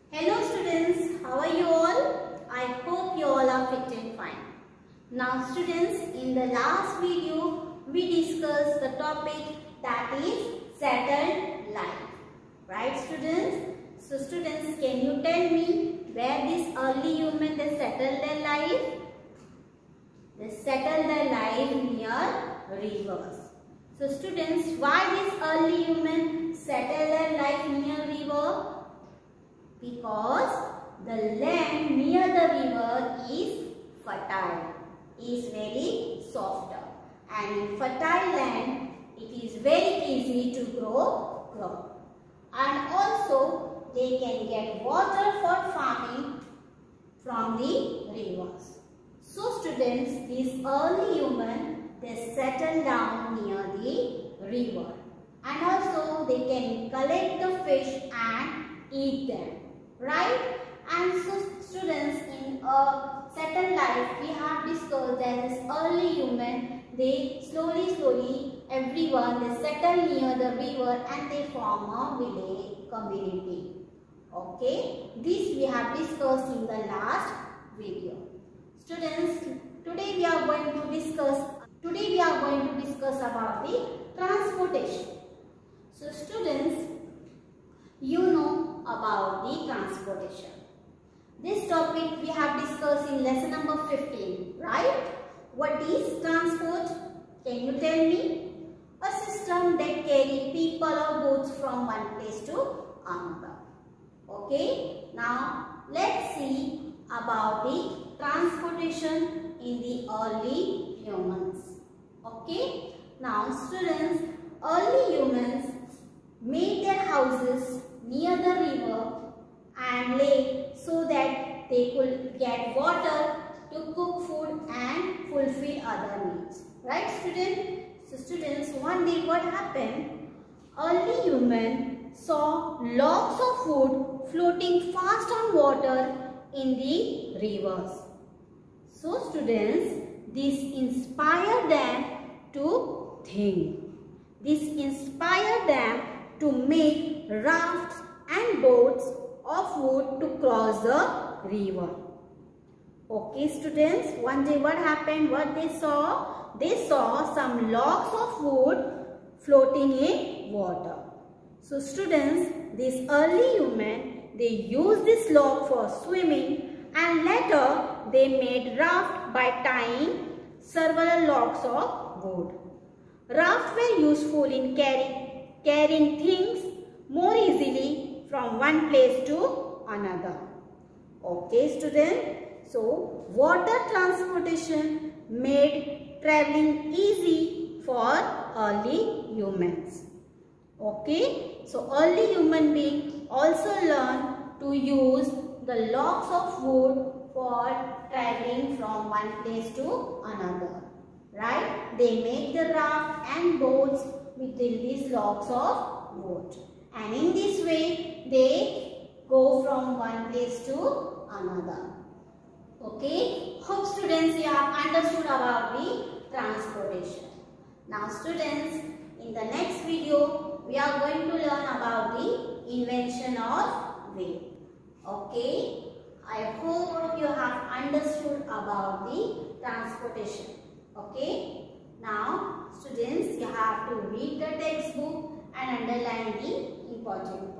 Hello students, how are you all? I hope you all are fit and fine. Now students, in the last video, we discussed the topic that is settled life. Right students? So students, can you tell me where this early human they settled their life? They settled their life near rivers. So students, why this early human settled their life near river? Because the land near the river is fertile, is very softer, and in fertile land it is very easy to grow crop, and also they can get water for farming from the rivers. So students, these early human they settle down near the river, and also they can collect the fish and eat them. Right? And so students, in a settled life we have discussed that this early human they slowly everyone they settle near the river and they form a village community. Okay, this we have discussed in the last video. Students, today we are going to discuss about the transportation. So students, you know about the transportation. This topic we have discussed in lesson number 15, right? What is transport? Can you tell me? A system that carry people or goods from one place to another. Okay, now let's see about the transportation in the early humans. Okay, now students, early humans made their houses near the river and lake so that they could get water to cook food and fulfill other needs. Right students? So students, one day what happened? Early human saw lots of food floating fast on water in the rivers. So students, this inspired them to think. This inspired them to make rafts and boats of wood to cross the river. Okay students, one day what happened? What they saw? They saw some logs of wood floating in water. So students, this early human, they used this log for swimming, and later they made raft by tying several logs of wood. Rafts were useful in carrying things more easily from one place to another. Okay students, so water transportation made traveling easy for early humans. Okay, so early human beings also learned to use the logs of wood for traveling from one place to another. Right? They make the raft and boats with these logs of wood. And in this way, they go from one place to another. Okay? Hope students you have understood about the transportation. Now students, in the next video, we are going to learn about the invention of wheel. Okay? I hope you have understood about the transportation. Okay? Now students, you have to read the textbook and underline the important